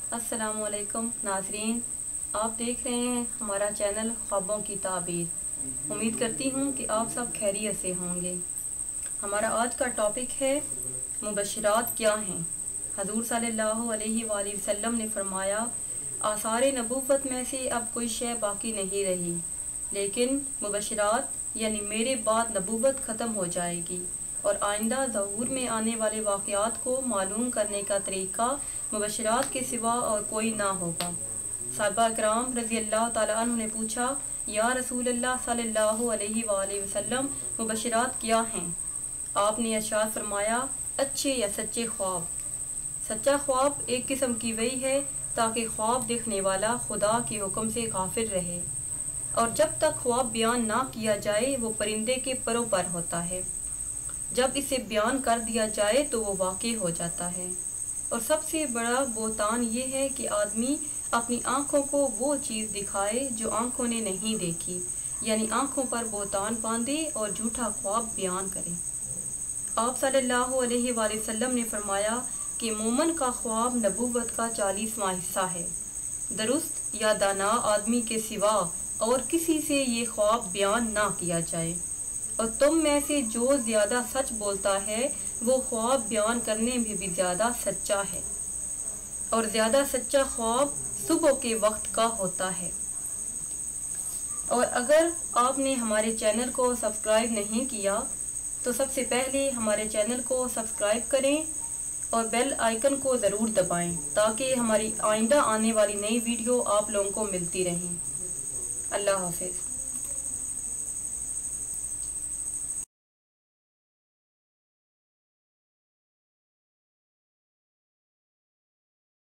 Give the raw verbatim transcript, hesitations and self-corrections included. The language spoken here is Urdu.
السلام علیکم ناظرین، آپ دیکھ رہے ہیں ہمارا چینل خوابوں کی تعبیر۔ امید کرتی ہوں کہ آپ سب خیریت سے ہوں گے۔ ہمارا آج کا ٹاپک ہے مبشرات کیا ہیں۔ حضور صلی اللہ علیہ وآلہ وسلم نے فرمایا، آثار نبوت میں سے اب کوئی شے باقی نہیں رہی، لیکن مبشرات یعنی میرے بعد نبوت ختم ہو جائے گی اور آئندہ ظہور میں آنے والے واقعات کو معلوم کرنے کا طریقہ مبشرات کے سوا اور کوئی نہ ہوگا۔ صحابہ کرام رضی اللہ تعالیٰ عنہ نے پوچھا، یا رسول اللہ صلی اللہ علیہ وآلہ وسلم، مبشرات کیا ہیں؟ آپ نے ارشاد فرمایا، اچھے یا سچے خواب۔ سچا خواب ایک قسم کی وحی ہے تاکہ خواب دیکھنے والا خدا کے حکم سے غافل رہے، اور جب تک خواب بیان نہ کیا جائے وہ پرندے کے پروں پر ہوتا ہے، جب اسے بیان کر دیا جائے تو وہ واقع ہو جاتا ہے۔ اور سب سے بڑا بہتان یہ ہے کہ آدمی اپنی آنکھوں کو وہ چیز دکھائے جو آنکھوں نے نہیں دیکھی، یعنی آنکھوں پر بہتان باندھے اور جھوٹا خواب بیان کرے۔ آپ صلی اللہ علیہ وآلہ وسلم نے فرمایا کہ مومن کا خواب نبوت کا چالیسواں حصہ ہے۔ درست یا دانا آدمی کے سوا اور کسی سے یہ خواب بیان نہ کیا جائے، اور تم میں سے جو زیادہ سچ بولتا ہے وہ خواب بیان کرنے میں بھی زیادہ سچا ہے، اور زیادہ سچا خواب صبح کے وقت کا ہوتا ہے۔ اور اگر آپ نے ہمارے چینل کو سبسکرائب نہیں کیا تو سب سے پہلے ہمارے چینل کو سبسکرائب کریں اور بیل آئیکن کو ضرور دبائیں تاکہ ہماری آئندہ آنے والی نئی ویڈیو آپ لوگوں کو ملتی رہیں۔ اللہ حافظ۔